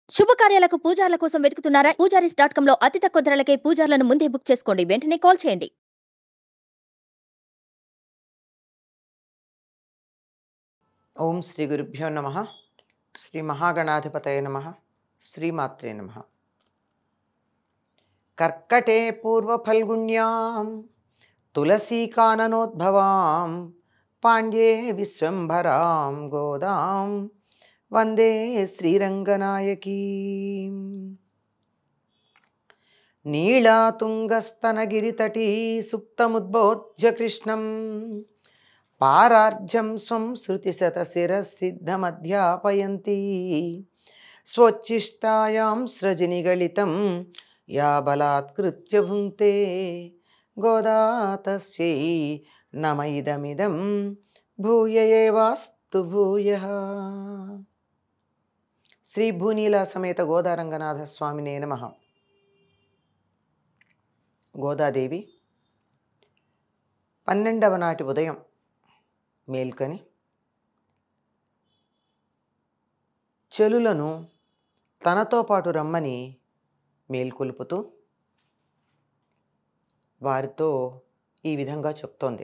శుభకార్యాలకు పూజార్ల కోసం వెతుకుతున్నారా? పూజారీస్.com లో అతి తక్కువ ధరలకే పూజార్లను ముందే బుక్ చేసుకోండి. వెంటనే కాల్ చేయండి. ఓం శ్రీ గురుభ్యో నమః. శ్రీ మహాగణాధిపతయ నమః. శ్రీమాత్రే నమః. కర్కటే పూర్వఫల్గుణ్యాం తులసీకాననోద్భవాం పాండ్యే విశ్వంభరాం గోదాం వందే శ్రీరంగనాయకీం. నీళాతుంగస్తనగిరితటీ సుప్తముద్బోధ్య కృష్ణం పారార్జం స్వం శృతిశతశిరసిద్ధమధ్యాపయంతి స్వోచ్ఛిష్టాయాం స్రజనిగళితం యా బలాత్కృత్య భుంక్తే గోదా తస్యై నమ ఇదమిదం భూయ ఏవాస్తు భూయః. శ్రీ భూనీలా సమేత గోదారంగనాథ స్వామినే నమః. గోదాదేవి 12వ నాటి ఉదయం మేల్కొని చెలులను తనతో పాటు రమ్మని మేల్కొలుపుతూ వారితో ఈ విధంగా చెప్తోంది.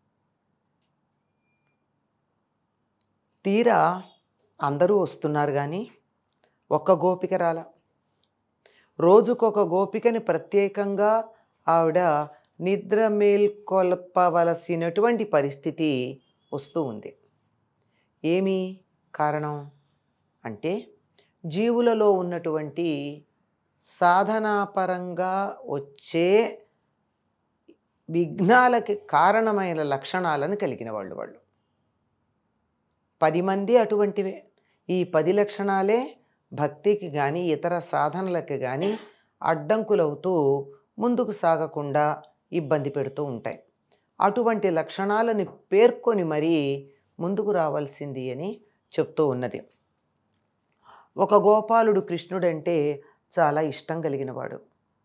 తీరా అందరూ వస్తున్నారు కానీ ఒక్క గోపిక రాల. రోజుకొక గోపికని ప్రత్యేకంగా ఆవిడ నిద్ర మేల్కొల్పవలసినటువంటి పరిస్థితి వస్తూ ఉంది. ఏమి కారణం అంటే జీవులలో ఉన్నటువంటి సాధనాపరంగా వచ్చే విఘ్నాలకి కారణమైన లక్షణాలను కలిగిన వాళ్ళు 10 మంది అటువంటివే. ఈ 10 లక్షణాలే భక్తికి కానీ ఇతర సాధనలకి కానీ అడ్డంకులవుతూ ముందుకు సాగకుండా ఇబ్బంది పెడుతూ ఉంటాయి. అటువంటి లక్షణాలను పేర్కొని మరీ ముందుకు రావాల్సింది అని చెప్తూ ఉన్నది. ఒక గోపాలుడు కృష్ణుడంటే చాలా ఇష్టం కలిగినవాడు.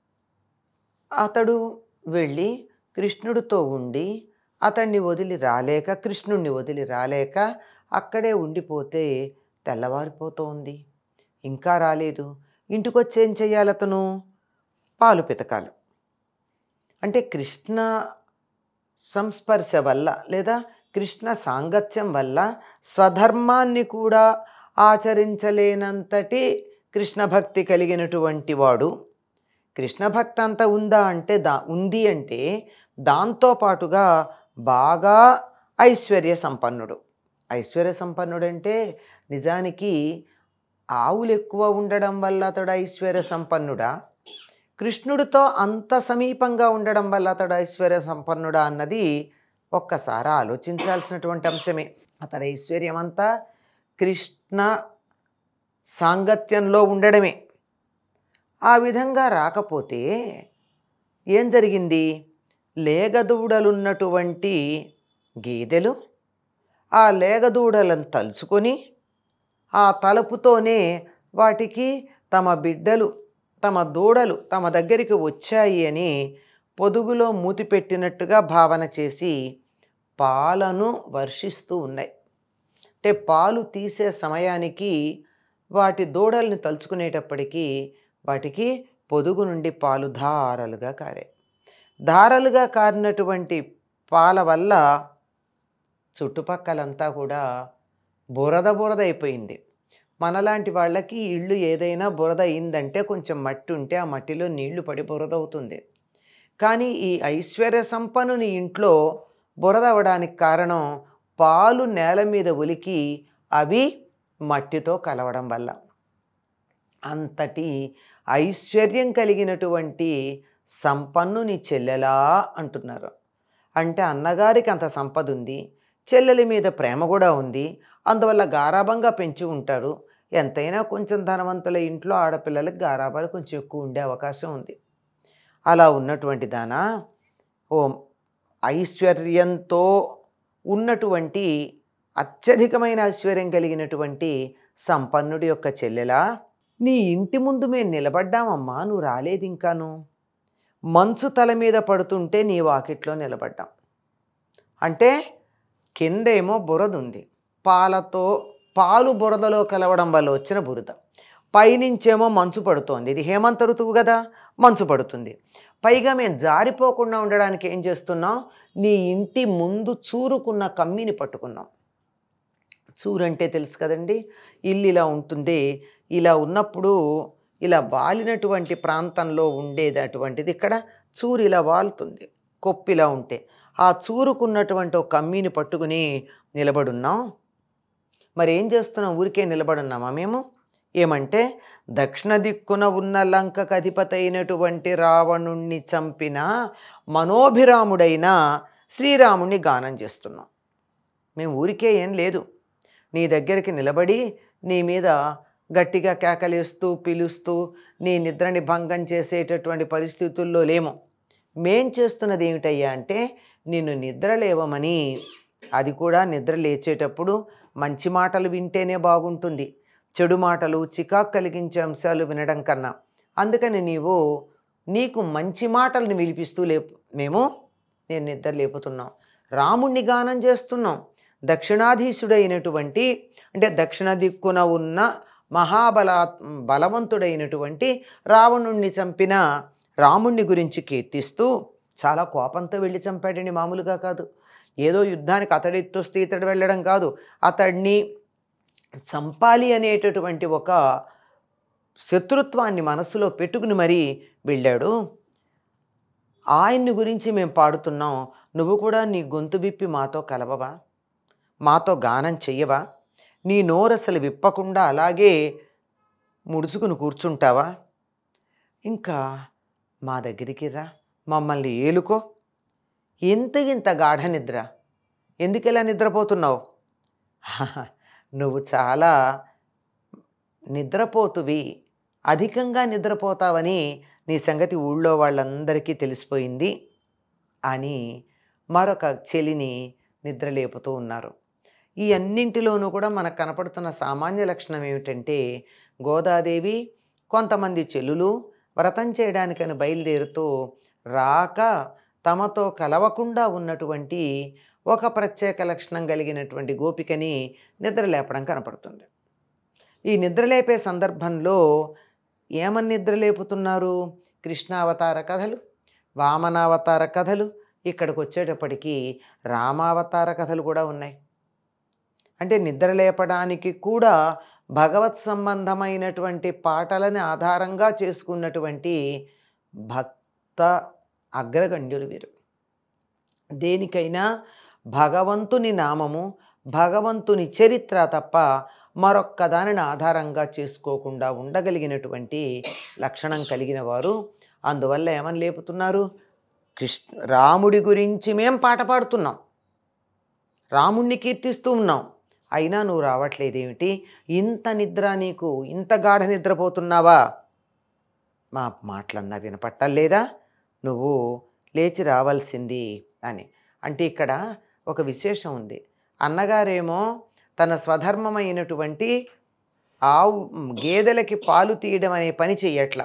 అతడు వెళ్ళి కృష్ణుడితో ఉండి అతన్ని వదిలి రాలేక, కృష్ణుణ్ణి వదిలి రాలేక అక్కడే ఉండిపోతే తెల్లవారిపోతూ ఉంది. ఇంకా రాలేదు. ఇంటికొచ్చి ఏం చెయ్యాలి అతను? పాలు పితకాలి. అంటే కృష్ణ సంస్పర్శ వల్ల లేదా కృష్ణ సాంగత్యం వల్ల స్వధర్మాన్ని కూడా ఆచరించలేనంతటి కృష్ణ భక్తి కలిగినటువంటి వాడు. కృష్ణ భక్తి అంతా ఉందా అంటే ఉంది అంటే దాంతోపాటుగా బాగా ఐశ్వర్య సంపన్నుడు. ఐశ్వర్య సంపన్నుడు అంటే నిజానికి ఆవులు ఎక్కువ ఉండడం వల్ల అతడు ఐశ్వర్య సంపన్నుడా, కృష్ణుడితో అంత సమీపంగా ఉండడం వల్ల అతడు ఐశ్వర్య సంపన్నుడా అన్నది ఒక్కసారి ఆలోచించాల్సినటువంటి అంశమే. అతడి ఐశ్వర్యం అంతా కృష్ణ సాంగత్యంలో ఉండడమే. ఆ విధంగా రాకపోతే ఏం జరిగింది? లేగదూడలున్నటువంటి గేదెలు ఆ లేగదూడలను తలుచుకొని ఆ తలుపుతోనే వాటికి తమ బిడ్డలు తమ దూడలు తమ దగ్గరికి వచ్చాయి అని పొదుగులో మూతి పెట్టినట్టుగా భావన చేసి పాలను వర్షిస్తూ ఉన్నాయి. అంటే పాలు తీసే సమయానికి వాటి దూడల్ని తలుచుకునేటప్పటికీ వాటికి పొదుగు నుండి పాలు ధారలుగా కారాయి. ధారలుగా కారినటువంటి పాల వల్ల చుట్టుపక్కలంతా కూడా బురద అయిపోయింది. మనలాంటి వాళ్ళకి ఇళ్ళు ఏదైనా బురద అయిందంటే కొంచెం మట్టి ఉంటే ఆ మట్టిలో నీళ్లు పడి బురద అవుతుంది. కానీ ఈ ఐశ్వర్య సంపన్నుని ఇంట్లో బురద అవడానికి కారణం పాలు నేల మీద ఒలికి అవి మట్టితో కలవడం వల్ల. అంతటి ఐశ్వర్యం కలిగినటువంటి సంపన్నుని చెల్లెలా అంటున్నారు. అంటే అన్నగారికి అంత సంపద ఉంది, చెల్లెలి మీద ప్రేమ కూడా ఉంది, అందువల్ల గారాబంగా పెంచి ఉంటారు. ఎంతైనా కొంచెం ధనవంతుల ఇంట్లో ఆడపిల్లలకు గారాబాలు కొంచెం ఎక్కువ ఉండే అవకాశం ఉంది. అలా ఉన్నటువంటి దానా ఐశ్వర్యంతో ఉన్నటువంటి అత్యధికమైన ఐశ్వర్యం కలిగినటువంటి సంపన్నుడి యొక్క చెల్లెలా, నీ ఇంటి ముందు మేము నిలబడ్డామమ్మా, నువ్వు రాలేదు ఇంకాను. మంచు తల మీద పడుతుంటే నీ వాకిట్లో నిలబడ్డాం. అంటే కిందేమో బురద ఉంది, పాలు బురదలో కలవడం వల్ల వచ్చిన బురద. పైనుంచేమో మంచు పడుతోంది. ఇది హేమంత ఋతువు కదా, మంచు పడుతుంది. పైగా మేము జారిపోకుండా ఉండడానికి ఏం చేస్తున్నాం, నీ ఇంటి ముందు చూరుకున్న కమ్మిని పట్టుకున్నాం. చూరంటే తెలుసు కదండి, ఇల్లు ఇలా ఉంటుంది. ఇలా ఉన్నప్పుడు ఇలా వాలినటువంటి ప్రాంతంలో ఉండేది అటువంటిది. ఇక్కడ చూరు ఇలా వాలుతుంది, కొప్పిలా ఉంటే ఆ చూరుకున్నటువంటి ఒక కమ్మిని పట్టుకుని నిలబడున్నాం. మరి ఏం చేస్తున్నాం, ఊరికే నిలబడున్నామా మేము? ఏమంటే, దక్షిణ దిక్కున ఉన్న లంకకు అధిపతి అయినటువంటి రావణుణ్ణి చంపిన మనోభిరాముడైన శ్రీరాముణ్ణి గానం చేస్తున్నాం. మేము ఊరికే ఏం లేదు, నీ దగ్గరికి నిలబడి నీ మీద గట్టిగా కేకలేస్తూ పిలుస్తూ నీ నిద్రని భంగం చేసేటటువంటి పరిస్థితుల్లో లేము. మేం చేస్తున్నది ఏమిటయ్యా అంటే, నిన్ను నిద్ర లేవమని. అది కూడా నిద్ర లేచేటప్పుడు మంచి మాటలు వింటేనే బాగుంటుంది, చెడు మాటలు చికాకు కలిగించే అంశాలు వినడం కన్నా. అందుకని నీకు మంచి మాటలను వినిపిస్తూ నేను నిద్ర లేపుతున్నాం. రాముణ్ణి గానం చేస్తున్నాం. దక్షిణాధీశుడైనటువంటి, అంటే దక్షిణ దిక్కున ఉన్న బలవంతుడైనటువంటి రావణుణ్ణి చంపిన రాముణ్ణి గురించి కీర్తిస్తూ, చాలా కోపంతో వెళ్ళి చంపాడండి, మామూలుగా కాదు. ఏదో యుద్ధానికి అతడెత్తొస్తే ఇతడు వెళ్ళడం కాదు, అతడిని చంపాలి అనేటటువంటి ఒక శత్రుత్వాన్ని మనసులో పెట్టుకుని మరీ వెళ్ళాడు. ఆయన్ని గురించి మేము పాడుతున్నాం. నువ్వు కూడా నీ గొంతు విప్పి మాతో కలవవా, మాతో గానం చెయ్యవా? నీ నోరసలు విప్పకుండా అలాగే ముడుచుకుని కూర్చుంటావా? ఇంకా మా దగ్గరికి రా, మమ్మల్ని ఏలుకో. ఇంత గాఢ నిద్ర, ఎందుకు ఇలా నిద్రపోతున్నావు? నువ్వు చాలా నిద్రపోతువి, అధికంగా నిద్రపోతావని నీ సంగతి ఊళ్ళో వాళ్ళందరికీ తెలిసిపోయింది అని మరొక చెలిని నిద్రలేపుతూ ఉన్నారు. ఈ అన్నింటిలోనూ కూడా మనకు కనపడుతున్న సామాన్య లక్షణం ఏమిటంటే, గోదాదేవి కొంతమంది చెల్లులు వ్రతం చేయడానికని బయలుదేరుతూ రాక తమతో కలవకుండా ఉన్నటువంటి ఒక ప్రత్యేక లక్షణం కలిగినటువంటి గోపికని నిద్రలేపడం కనపడుతుంది. ఈ నిద్రలేపే సందర్భంలో ఏమని నిద్రలేపుతున్నారు? కృష్ణావతార కథలు, వామనావతార కథలు, ఇక్కడికి వచ్చేటప్పటికీ రామావతార కథలు కూడా ఉన్నాయి. అంటే నిద్రలేపడానికి కూడా భగవత్ సంబంధమైనటువంటి పాటలని ఆధారంగా చేసుకున్నటువంటి భక్త అగ్రగణ్యులు వీరు. దేనికైనా భగవంతుని నామము, భగవంతుని చరిత్ర తప్ప మరొక్క దానిని ఆధారంగా చేసుకోకుండా ఉండగలిగినటువంటి లక్షణం కలిగిన వారు. అందువల్ల ఏమని లేపుతున్నారు? రాముడి గురించి మేం పాట పాడుతున్నాం, రాముణ్ణి కీర్తిస్తూ ఉన్నాం, అయినా నువ్వు రావట్లేదేమిటి? ఇంత నిద్ర నీకు, ఇంత గాఢ నిద్రపోతున్నావా? మా మాటలన్నా వినపట్టలేదా? నువ్వు లేచి రావాల్సింది అని. అంటే ఇక్కడ ఒక విశేషం ఉంది. అన్నగారేమో తన స్వధర్మమైనటువంటి గేదెలకి పాలు తీయడం అనే పని చెయ్యట్లా.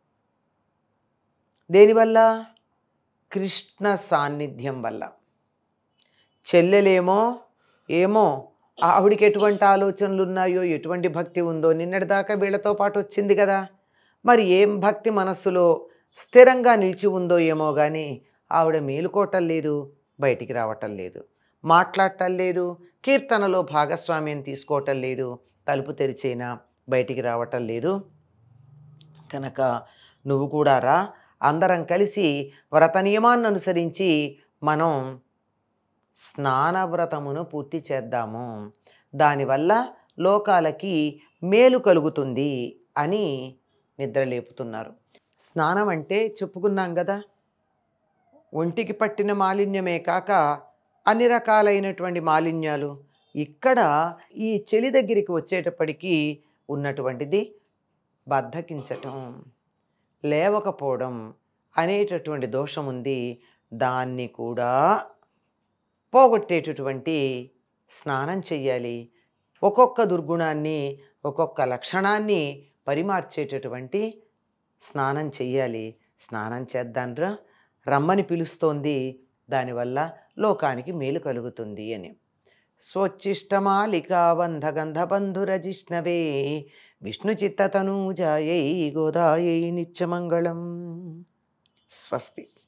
దేనివల్ల? కృష్ణ సాన్నిధ్యం వల్ల. చెల్లెలేమో ఆవిడికి ఎటువంటి ఆలోచనలు ఉన్నాయో, ఎటువంటి భక్తి ఉందో నిన్నటిదాకా వీళ్ళతో పాటు వచ్చింది కదా, మరి ఏం భక్తి మనస్సులో స్థిరంగా నిలిచి ఉందో ఏమో కానీ ఆవిడ మేలుకోవటం లేదు, బయటికి రావటం లేదు, మాట్లాడటం లేదు, కీర్తనలో భాగస్వామ్యం తీసుకోవటం లేదు, తలుపు తెరిచైనా బయటికి రావటం లేదు. కనుక నువ్వు కూడా రా, అందరం కలిసి వ్రత నియమాన్ని అనుసరించి మనం స్నానవ్రతమును పూర్తి చేద్దాము, దానివల్ల లోకాలకి మేలు కలుగుతుంది అని నిద్రలేపుతున్నారు. స్నానం అంటే చెప్పుకున్నాం కదా, ఒంటికి పట్టిన మాలిన్యమే కాక అన్ని రకాలైనటువంటి మాలిన్యాలు. ఇక్కడ ఈ చెలి దగ్గరికి వచ్చేటప్పటికీ ఉన్నటువంటిది బద్ధకించటం, లేవకపోవడం అనేటటువంటి దోషం ఉంది. దాన్ని కూడా పోగొట్టేటటువంటి స్నానం చెయ్యాలి. ఒక్కొక్క దుర్గుణాన్ని, ఒక్కొక్క లక్షణాన్ని పరిమార్చేటటువంటి స్నానం చెయ్యాలి. స్నానం చేద్దాంరా, రమ్మని పిలుస్తోంది, దానివల్ల లోకానికి మేలు కలుగుతుంది అని. స్వోచ్చిష్టమాలికాబంధగంధబంధురజిష్ణవే విష్ణుచిత్తతనూజాయై గోదాయై నిత్యమంగళం. స్వస్తి.